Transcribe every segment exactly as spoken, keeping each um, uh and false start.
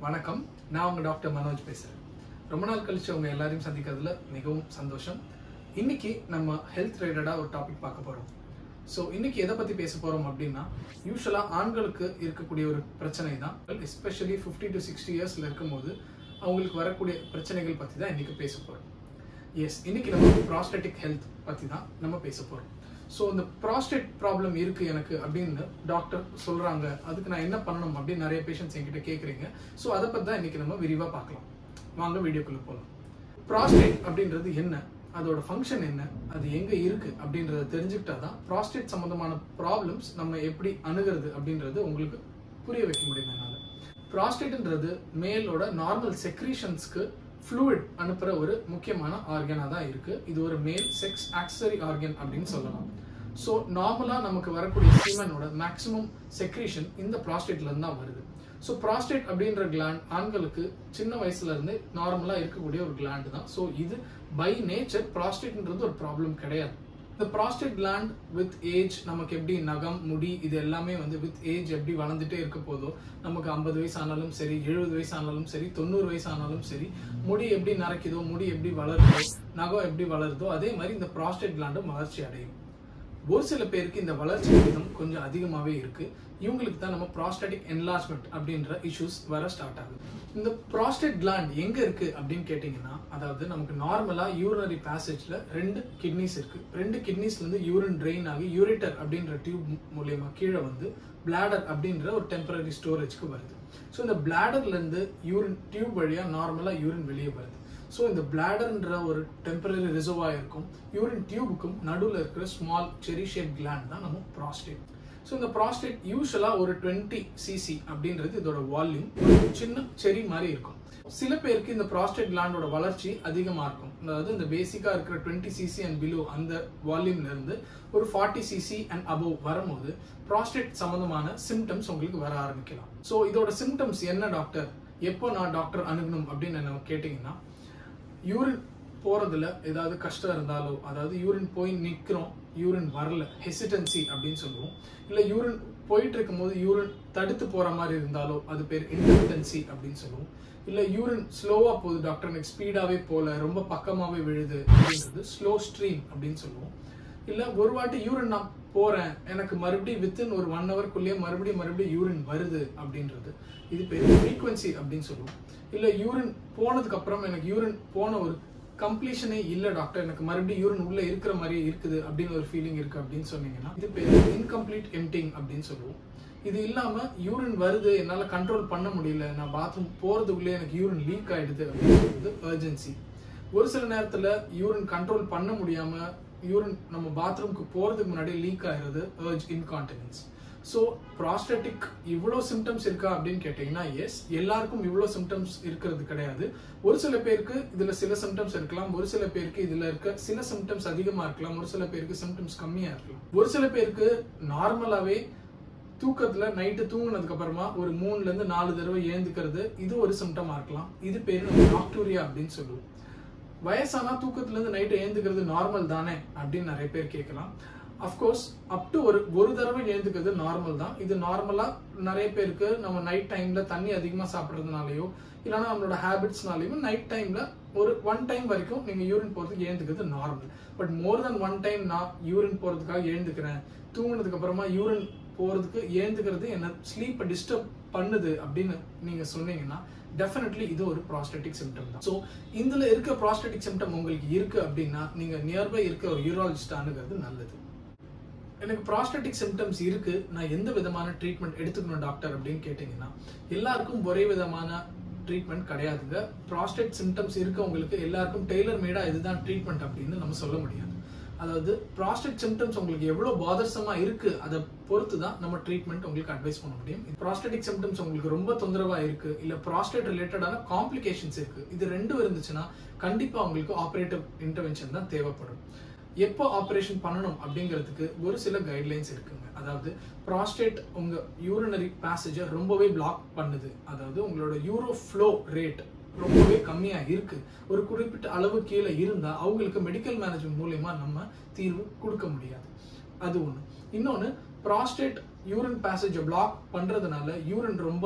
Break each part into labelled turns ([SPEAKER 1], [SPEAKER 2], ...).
[SPEAKER 1] வணக்கம், நான் உங்க டாக்டர் மனோஜ் பேசுறேன். ரொம்ப நாள் கழிச்சு உங்க எல்லாரையும் சந்திக்கிறதுல மிகவும் சந்தோஷம். இன்னைக்கு நம்ம ஹெல்த் ரிலேட்டடா ஒரு டாபிக் பார்க்க போறோம். ஸோ இன்னைக்கு எதை பத்தி பேச போறோம் அப்படின்னா, யூஸ்வலா ஆண்களுக்கு இருக்கக்கூடிய ஒரு பிரச்சனை தான், எஸ்பெஷலி ஃபிஃப்டி டு சிக்ஸ்டி இயர்ஸ்ல இருக்கும்போது அவங்களுக்கு வரக்கூடிய பிரச்சனைகள் பத்தி தான் இன்னைக்கு பேச போறோம். எஸ், இன்னைக்கு நம்ம ப்ராஸ்டேட்டிக் ஹெல்த் பத்தி தான் நம்ம பேச போறோம். ஸோ இந்த ப்ராஸ்டேட் ப்ராப்ளம் இருக்கு எனக்கு அப்படின்னு டாக்டர் சொல்றாங்க, அதுக்கு நான் என்ன பண்ணணும் அப்படின்னு நிறைய பேஷண்ட்ஸ் என்கிட்ட கேட்குறீங்க. ஸோ அதை பற்றி தான் இன்னைக்கு நம்ம விரிவாக பார்க்கலாம். வாங்க வீடியோக்குள்ள போகலாம். ப்ராஸ்டேட் அப்படின்றது என்ன, அதோட ஃபங்க்ஷன் என்ன, அது எங்க இருக்கு அப்படின்றத தெரிஞ்சுக்கிட்டா தான் ப்ராஸ்டேட் சம்பந்தமான ப்ராப்ளம்ஸ் நம்ம எப்படி அணுகிறது அப்படின்றது உங்களுக்கு புரிய வைக்க முடியும் என்னால. ப்ராஸ்டேட்ன்றது மேலோட நார்மல் செக்ரீஷன்ஸ்க்கு ஃப்ளூயிட் அனுப்புற ஒரு முக்கியமான ஆர்கனா தான் இருக்கு. இது ஒரு மேல் செக்ஸ் ஆக்சரி ஆர்கன் அப்படின்னு சொல்லலாம். ஸோ நார்மலா நமக்கு வரக்கூடிய சீமனோட மேக்ஸிமம் செக்ரீஷன் இந்த ப்ராஸ்டேட்ல இருந்து தான் வருது. ஸோ ப்ராஸ்டேட் அப்படின்ற கிளாண்ட் ஆண்களுக்கு சின்ன வயசுல இருந்து நார்மலா இருக்கக்கூடிய ஒரு கிளாண்ட் தான். ஸோ இது பை நேச்சர் ப்ராஸ்டேட்ன்றது ஒரு ப்ராப்ளம் கிடையாது. இந்த ப்ராஸ்டேட் கிளாண்ட் வித் ஏஜ் நமக்கு எப்படி நகம் முடி இது எல்லாமே வந்து வித் ஏஜ் எப்படி வளர்ந்துட்டே இருக்க போதோ, நமக்கு ஐம்பது வயசு ஆனாலும் சரி, எழுபது வயசு ஆனாலும் சரி, தொண்ணூறு வயசு ஆனாலும் சரி, முடி எப்படி நரைக்குதோ, முடி எப்படி வளருதோ, நகம் எப்படி வளருதோ, அதே மாதிரி இந்த ப்ராஸ்டேட் கிளாண்டும் வளர்ச்சி அடையும். ஒரு சில பேருக்கு இந்த வளர்ச்சி விகிதம் கொஞ்சம் அதிகமாகவே இருக்கு. இவங்களுக்கு தான் நம்ம ப்ராஸ்டேட்டிக் என்லார்ஜ்மெண்ட் அப்படின்ற இஷ்யூஸ் வர ஸ்டார்ட் ஆகுது. இந்த ப்ராஸ்டேட் கிளாண்ட் எங்க இருக்கு அப்படின்னு கேட்டீங்கன்னா, அதாவது நமக்கு நார்மலா யூரினரி பேசேஜ்ல ரெண்டு கிட்னிஸ் இருக்கு. ரெண்டு கிட்னிஸ்ல இருந்து யூரின் ட்ரெயின் ஆகி யூரிட்டர் அப்படின்ற டியூப் மூலியமா கீழே வந்து பிளாடர் அப்படின்ற ஒரு டெம்பரரி ஸ்டோரேஜ்க்கு வருது. ஸோ இந்த பிளாடர்ல இருந்து யூரின் டியூப் வழியா நார்மலா யூரின் வெளியே வருது. ஸோ இந்த பிளாடர்ன்ற ஒரு டெம்பரரி ரிசர்வாயருக்கும் யூரின் டியூபுக்கும் நடுவில் இருக்கிற ஸ்மால் செரி ஷேப் கிளாண்ட் தான் நம்ம ப்ராஸ்டேட். ஸோ இந்த ப்ராஸ்டேட் யூஸ்வலா ஒரு டுவெண்ட்டி சிசி அப்படின்றது இதோட வால்யூம், சின்ன செரி மாதிரி இருக்கும். சில பேருக்கு இந்த ப்ராஸ்டேட் கிளாண்டோட வளர்ச்சி அதிகமா இருக்கும். அதாவது இந்த பேசிக்கா இருக்கிற டுவெண்ட்டி சிசி அண்ட் பிலோ அந்த வால்யூம்ல இருந்து ஒரு ஃபார்ட்டி சிசி அண்ட் அபோவ் வரும்போது ப்ராஸ்டேட் சம்பந்தமான சிம்டம்ஸ் உங்களுக்கு வர ஆரம்பிக்கலாம். ஸோ இதோட சிம்டம்ஸ் என்ன டாக்டர், எப்போ நான் டாக்டர் அணுகணும் அப்படின்னு என்ன கேட்டீங்கன்னா, யூரின் போறதுல ஏதாவது கஷ்டம் இருந்தாலோ, அதாவது யூரின் போய் நிற்கிறோம், யூரின் வரல, ஹெசிடன்சி அப்படின்னு சொல்லுவோம். இல்லை யூரின் போயிட்டு இருக்கும் போது யூரின் தடுத்து போற மாதிரி இருந்தாலோ அது பேர் இன்டென்சி அப்படின்னு சொல்லுவோம். இல்லை யூரின் ஸ்லோவா போகுது டாக்டர், எனக்கு ஸ்பீடாவே போல, ரொம்ப பக்கமாவே விழுது அப்படின்றது ஸ்லோ ஸ்ட்ரீம் அப்படின்னு சொல்லுவோம். இல்லை ஒரு வாட்டி யூரின் நான் போறேன், எனக்கு மறுபடியும் வித்தின் ஒரு ஒன் ஹவர்க்குள்ளேயே மறுபடியும் மறுபடியும் யூரின் வருது அப்படின்றது இது பேர் ஃப்ரீக்வன்சி அப்படின்னு சொல்லுவோம். இல்லை யூரின் போனதுக்கு அப்புறம் எனக்கு யூரின் போன ஒரு கம்ப்ளீஷனே இல்லை டாக்டர், எனக்கு மறுபடியும் யூரின் உள்ள இருக்கிற மாதிரி இருக்குது அப்படின்னு ஒரு ஃபீலிங் இருக்கு அப்படின்னு சொன்னீங்கன்னா இது பேர் இன்கம்ப்ளீட் எம்டிங் அப்படின்னு சொல்லுவோம். இது இல்லாம யூரின் வருது, என்னால கண்ட்ரோல் பண்ண முடியல, நான் பாத்ரூம் போறதுக்குள்ளே எனக்கு யூரின் லீக் ஆயிடுது அப்படின்றது அர்ஜென்சி. ஒரு சில நேரத்துல யூரின் கண்ட்ரோல் பண்ண முடியாம யூரின் நம்ம பாத்ரூம்க்கு போறதுக்கு முன்னாடி லீக் ஆகிறது அர்ஜ் இன்கான்டினன்ஸ். ஸோ ப்ராஸ்டேட்டிக் இவ்வளோ சிம்டம்ஸ் இருக்கா அப்படின்னு கேட்டீங்கன்னா, எஸ், எல்லாருக்கும் இவ்வளோ சிம்டம்ஸ் இருக்கிறது கிடையாது. ஒரு சில பேருக்கு இதுல சில சிம்டம்ஸ் இருக்கலாம், ஒரு சில பேருக்கு இதுல இருக்க சில சிம்டம்ஸ் அதிகமா இருக்கலாம், ஒரு சில பேருக்கு சிம்டம்ஸ் கம்மியா இருக்கலாம். ஒரு சில பேருக்கு நார்மலாவே தூக்கத்துல நைட்டு தூங்கினதுக்கு அப்புறமா ஒரு மூணுல இருந்து நாலு தடவை ஏந்துக்கிறது, இது ஒரு சிம்டமா இருக்கலாம். இது பேரு நாக்டூரியா அப்படின்னு சொல்லுவோம். வயசானா தூக்கத்துல இருந்து நைட்டு ஏந்துக்கிறது நார்மல் தானே அப்படின்னு நிறைய பேர் கேட்கலாம். அஃப்கோர்ஸ் அப் டு ஒரு ஒரு தடவை எழுந்துக்கிறது நார்மல் தான். இது நார்மலா நிறைய பேருக்கு நம்ம நைட் டைம்ல தண்ணி அதிகமா சாப்பிட்றதுனாலயோ இல்லைன்னா நம்மளோட ஹேபிட்ஸ்னாலையும் நைட் டைம்ல ஒரு ஒன் டைம் வரைக்கும் நீங்க யூரின் போறதுக்கு எழுந்துக்கிறது normal. But more than one time நான் யூரின் போறதுக்காக எழுந்துக்கிறேன், தூங்கினதுக்கு அப்புறமா யூரின் போறதுக்கு எழுந்துக்கிறது என்ன ஸ்லீப்பை டிஸ்டர்ப் பண்ணுது அப்படின்னு நீங்க சொன்னீங்கன்னா டெஃபினெட்லி இது ஒரு ப்ராஸ்டேட்டிக் சிம்டம் தான். ஸோ இதுல இருக்க ப்ராஸ்டேட்டிக் சிம்டம் உங்களுக்கு இருக்கு அப்படின்னா நீங்க நியர்பை இருக்க ஒரு யூராலஜிஸ்ட் அணுகிறது நல்லது. எனக்கு ப்ராஸ்டேட்டிக் சிம்டம்ஸ் இருக்கு, நான் எந்த விதமான ட்ரீட்மெண்ட் எடுத்துக்கணும் டாக்டர் அப்படின்னு கேட்டீங்கன்னா, எல்லாருக்கும் ஒரே விதமான ட்ரீட்மெண்ட் கிடையாதுங்க. ப்ராஸ்டேட் சிம்டம்ஸ் இருக்கவங்களுக்கு எல்லாருக்கும் டெய்லர் மேடா இதுதான் ட்ரீட்மெண்ட் அப்படின்னு நம்ம சொல்ல முடியாது. அதாவது ப்ராஸ்டேட் சிம்டம்ஸ் உங்களுக்கு எவ்வளவு பாதர்சமா இருக்கு அதை பொறுத்து தான் நம்ம ட்ரீட்மெண்ட் உங்களுக்கு அட்வைஸ் பண்ண முடியும். ப்ராஸ்டேட்டிக் சிம்டம்ஸ் உங்களுக்கு ரொம்ப தொந்தரவா இருக்கு, இல்ல ப்ராஸ்டேட் ரிலேட்டடான காம்ப்ளிகேஷன்ஸ் இருக்கு, இது ரெண்டும் இருந்துச்சுன்னா கண்டிப்பா உங்களுக்கு ஆபரேட்டிவ் இன்டர்வென்ஷன் தான் தேவைப்படும். எப்போ ஆப்ரேஷன் பண்ணணும் அப்படிங்கிறதுக்கு ஒரு சில கைட்லைன்ஸ் இருக்குங்க. அதாவது ப்ராஸ்டேட் உங்க யூரினரி பேசேஜை ரொம்பவே பிளாக் பண்ணுது, அதாவது உங்களோட யூரோ ஃப்ளோ ரேட் ரொம்பவே கம்மியா இருக்கு, ஒரு குறிப்பிட்ட அளவு கீழே இருந்தா அவங்களுக்கு மெடிக்கல் மேனேஜ்மெண்ட் மூலமா நம்ம தீர்வு கொடுக்க முடியாது. அது ஒண்ணு. இன்னொன்னு, ப்ராஸ்டேட் யூரின் பேசேஜை பிளாக் பண்றதுனால யூரின் ரொம்ப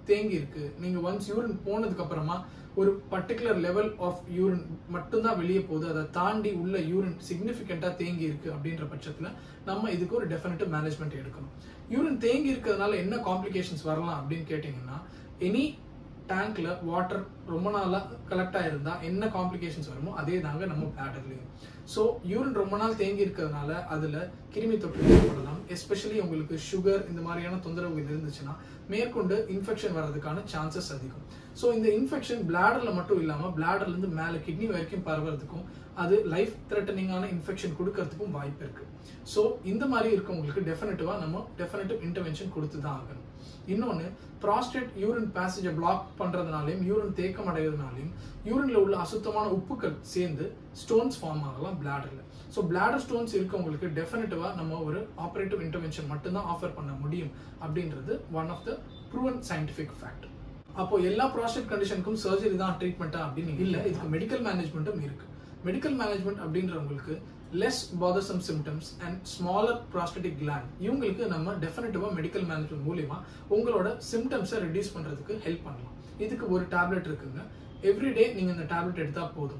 [SPEAKER 1] தேங்கி இருக்கு, நீங்க ஒன்ஸ் யூரின் போனதுக்கு அப்புறமா ஒரு பர்டிகுலர் லெவல் ஆஃப் யூரின் மட்டும்தான் வெளியே போகுது, அதை தாண்டி உள்ள யூரின் சிக்னிஃபிகண்டா தேங்கி இருக்கு அப்படின்ற பட்சத்துல நம்ம இதுக்கு ஒரு டெஃபினட்டிவ் மேனேஜ்மெண்ட் எடுக்கணும். யூரின் தேங்கி இருக்கிறதுனால என்ன காம்ப்ளிகேஷன்ஸ் வரலாம் அப்படின்னு கேட்டீங்கன்னா, எனி டேங்க்ல வாட்டர் ரொம்ப நாளா கலெக்ட் ஆயிருந்தா என்ன காம்ப்ளிகேஷன்ஸ் வருமோ அதே தாங்க நம்ம பிளாடர்லயும். ஸோ யூரின் ரொம்ப நாள் தேங்கி இருக்கிறதுனால அதுல கிருமி தொற்று ஏற்படலாம். எஸ்பெஷலி உங்களுக்கு சுகர் இந்த மாதிரியான தொந்தரவுகள் இருந்துச்சுன்னா மேற்கொண்டு இன்ஃபெக்ஷன் வர்றதுக்கான சான்சஸ் அதிகம். ஸோ இந்த இன்ஃபெக்ஷன் பிளாடர்ல மட்டும் இல்லாம பிளாடர்ல இருந்து மேல கிட்னி வரைக்கும் பரவறதுக்கும் அது லைஃப் த்ரெட்டனிங்கான இன்ஃபெக்ஷன் கொடுக்கறதுக்கும் வாய்ப்பு இருக்கு. ஸோ இந்த மாதிரி இருக்கவங்களுக்கு டெஃபினட்டிவா நம்ம டெஃபினட்டிவ் இன்டர்வென்ஷன் கொடுத்து தான் ஆகணும். இன்னொன்னு, ப்ராஸ்டேட் யூரின் பேசேஜை பிளாக் பண்றதுனாலையும் யூரின் தேக்கம் அடைகிறதுனாலையும் யூரின்ல உள்ள அசுத்தமான உப்புக்கள் சேர்ந்து ஸ்டோன்ஸ் ஃபார்ம் ஆகலாம் பிளாடர்ல. ஸோ பிளாடர் ஸ்டோன்ஸ் இருக்கவங்களுக்கு டெஃபினட்டிவா நம்ம ஒரு ஆப்ரேட்டிவ் இன்டர்வென்ஷன் மட்டும்தான் ஆஃபர் பண்ண முடியும் அப்படின்றது one of the proven scientific fact. அப்போ எல்லா ப்ராஸ்டேட் கண்டிஷனுக்கும் சர்ஜரி தான் ட்ரீட்மெண்ட்டா அப்படின்னு இல்லை, இதுக்கு மெடிக்கல் மேனேஜ்மெண்ட்டும் இருக்கு. மெடிக்கல் மேனேஜ்மெண்ட் அப்படின்றவங்களுக்கு less bothersome symptoms and smaller prostatic gland இவங்களுக்கு நம்ம டெஃபினட்டிவா மெடிக்கல் மேனேஜ்மெண்ட் மூலமா உங்களோட சிம்டம்ஸை ரெடியூஸ் பண்றதுக்கு ஹெல்ப் பண்ணலாம். இதுக்கு ஒரு டேப்லெட் இருக்குங்க. எவ்ரிடே நீங்க இந்த டேப்லெட் எடுத்தா போதும்.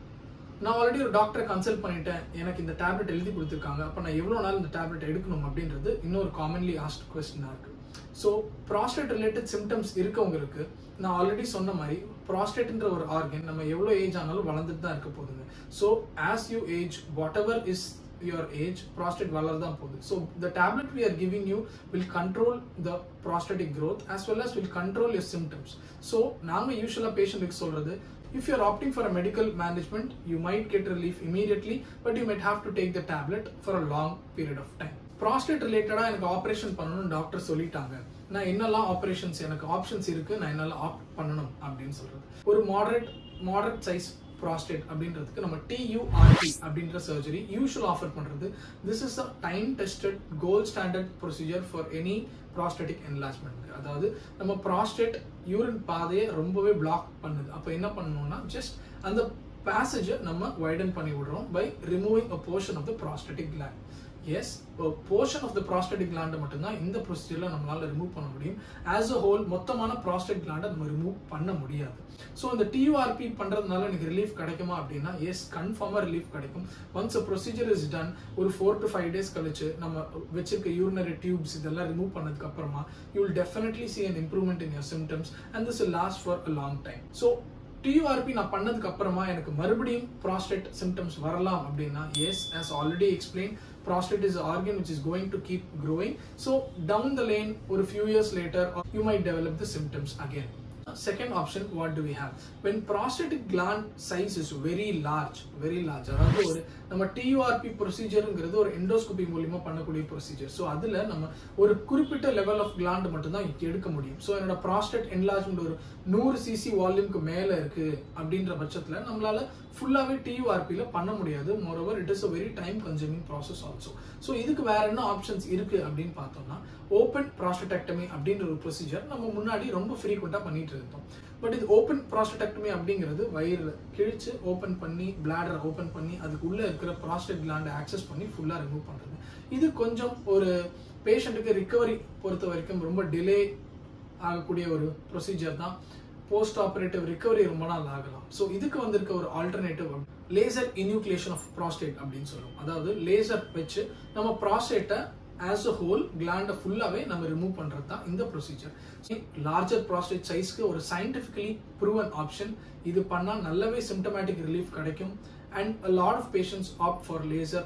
[SPEAKER 1] நான் ஆல்ரெடி ஒரு டாக்டரை கன்சல்ட் பண்ணிட்டேன், எனக்கு இந்த டேப்லெட் எழுதி கொடுத்துருக்காங்க, அப்போ நான் எவ்வளோ நாள் இந்த டேப்லெட் எடுக்கணும் அப்படின்றது இன்னொரு காமன்லி ஆஸ்ட் கொஸ்டினா இருக்கு. ஸோ ப்ராஸ்டேட் ரிலேட்டட் சிம்டம்ஸ் இருக்கவங்களுக்கு நான் ஆல்ரெடி சொன்ன மாதிரி ப்ராஸ்டேட்ன்ற ஒரு ஆர்கன் நம்ம எவ்வளோ ஏஜ் ஆனாலும் வளர்ந்துட்டு தான் இருக்க போகுதுங்க. So as you age, whatever is your age, prostate வளர்தான் போகுது. So the tablet we are giving you will control the prostatic growth as well as will control your symptoms. So நாங்கள் யூஸ்வலாக பேஷண்ட்டுக்கு சொல்றது, if you are opting for a medical management, you might get relief immediately, but you might have to take the tablet for a long period of time. Prostate ரிலேட்டடா எனக்கு operation பண்ணணும்னு doctor சொல்லிட்டாங்க, நான் என்னெல்லாம் ஆப்ரேஷன்ஸ் எனக்கு options இருக்கு, நான் என்னெல்லாம் ஆப்ட் பண்ணணும் அப்படின்னு சொல்றது. ஒரு மாடரேட் மாடரேட் சைஸ் ப்ராஸ்டேட் அப்படின்றதுக்கு நம்ம T U R P அப்படின்ற சர்ஜரி யூஷுவல் ஆஃபர் பண்றது. This is a time tested gold standard procedure for any prostatic enlargement. அதாவது நம்ம ப்ராஸ்டேட் யூரின் பாதையை ரொம்பவே பிளாக் பண்ணுது. அப்போ என்ன பண்ணணும்னா ஜஸ்ட் அந்த பேசேஜை நம்ம வைடன் பண்ணி விடுறோம் by removing a portion of the prostatic gland. Yes, portion of the prostatic கிளாண்டை மட்டும்தான் இந்த ப்ரொசீஜர்ல நம்மளால ரிமூவ் பண்ண முடியும். ஆஸ் அ ஹோல் மொத்தமான ப்ராஸ்டேட் கிளாண்டை நம்ம ரிமூவ் பண்ண முடியாது. ஸோ இந்த T U R P பண்றதுனால எனக்கு ரிலீஃப் கிடைக்குமா அப்படின்னா எஸ், கன்ஃபார்மா ரிலீஃப் கிடைக்கும். Once a procedure is done, ஒரு ஃபோர் டு ஃபைவ் டேஸ் கழிச்சு நம்ம வச்சிருக்க யூரினரி டியூப்ஸ் இதெல்லாம் ரிமூவ் பண்ணதுக்கு அப்புறமா you will definitely see an improvement in your symptoms and this will last for a long time. So T U R P நான் பண்ணதுக்கு அப்புறமா எனக்கு மறுபடியும் ப்ராஸ்டேட் சிம்டம்ஸ் வரலாம் அப்படின்னா yes, as already explained, prostate is an organ which is going to keep growing. So down the lane or a few years later you might develop the symptoms again. Second option, what do we have? When prostatic gland size is very large, very large, அதாவது ஒரு நம்ம T U R P ப்ரொசீஜர்ங்கிறது ஒரு endoscopy மூலமா பண்ணக்கூடிய procedure. So அதுல நம்ம ஒரு குறிப்பிட்ட லெவல் ஆஃப் கிளாண்ட் மட்டும் தான் எடுக்க முடியும். ஸோ என்னோட ப்ராஸ்டேட் என்லார்ஜ்மெண்ட் ஒரு நூறு சிசி வால்யூம்க்கு மேல இருக்கு அப்படின்ற பட்சத்துல நம்மளால ஃபுல்லாவே T U R P ல பண்ண முடியாது. Moreover it is a very time consuming process also. So இதுக்கு வேற என்ன ஆப்ஷன்ஸ் இருக்கு அப்படின்னு பார்த்தோம்னா ஓப்பன் ப்ராஸ்டேட்டெக்டமி அப்படின்ற ஒரு ப்ரொசீஜர் நம்ம முன்னாடி ரொம்ப ஃப்ரீக்வெண்டா பண்ணிட்டு இருந்தோம். பட் இது ஓப்பன் ப்ராஸ்டேட்டெக்டமி அப்படிங்கிறது வயிறுல கிழிச்சு ஓப்பன் பண்ணி பிளாடரை ஓப்பன் பண்ணி அதுக்கு உள்ள இருக்கிற ப்ராஸ்டேட் கிளாண்டை ஆக்சஸ் பண்ணி ஃபுல்லா ரிமூவ் பண்றது. இது கொஞ்சம் ஒரு பேஷண்ட்டுக்கு ரிகவரி பொறுத்த வரைக்கும் ரொம்ப டிலே ஆகக்கூடிய ஒரு ப்ரொசீஜர் தான். போஸ்ட் ஆபரேட்டிவ் ரிகவரி ரொம்ப நாள் ஆகலாம். ஸோ இதுக்கு வந்திருக்க ஒரு alternative laser enucleation of prostate அப்படின்னு சொல்லுவோம். அதாவது லேசர் வச்சு நம்ம ப்ராஸ்டேட்டை as a whole gland ஃபுல்லாவே நம்ம ரிமூவ் பண்றது தான் இந்த ப்ரொசீஜர். லார்ஜர் ப்ராஸ்டேட் சைஸ்க்கு ஒரு சயின்டிஃபிகலி ப்ரூவன் ஆப்ஷன். இது பண்ணா நல்லாவே சிம்டமேட்டிக் ரிலீஃப் கிடைக்கும் and a lot of patients opt for laser.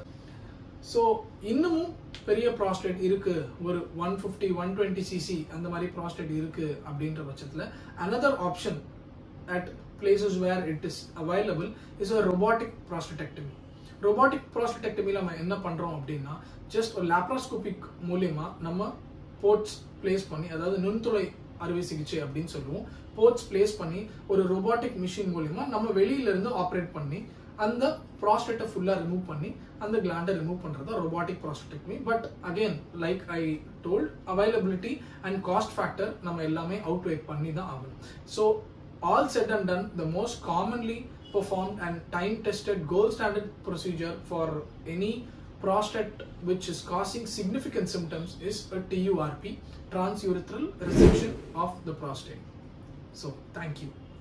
[SPEAKER 1] So இன்னமும் பெரிய ப்ராஸ்டேட் இருக்கு, ஒரு one fifty one twenty cc அந்த மாதிரி ப்ராஸ்டேட் இருக்கு அப்படின்ற பட்சத்தில் another option at places where it is available is a robotic prostatectomy. robotic prostatectomy நம்ம என்ன பண்றோம் அப்படின்னா ஜஸ்ட் ஒரு லாப்ராஸ்கோபிக் மூலமா நம்ம போர்ட்ஸ் பிளேஸ் பண்ணி, அதாவது நுண்துளை அறுவை சிகிச்சை அப்படின்னு சொல்லுவோம், போர்ட்ஸ் பிளேஸ் பண்ணி ஒரு robotic மிஷின் மூலமா நம்ம வெளியில இருந்து ஆப்ரேட் பண்ணி அந்த ப்ராஸ்டேட்டை ஃபுல்லா ரிமூவ் பண்ணி அந்த கிளாண்டை ரிமூவ் பண்றது robotic prostatectomy. But again like I told, availability and cost factor நம்ம எல்லாமே அவுட் வெயிட் பண்ணி தான் ஆகணும். So all said and done, the most commonly performed and time tested gold standard procedure for any prostate which is causing significant symptoms is a T U R P, transurethral resection of the prostate. So thank you.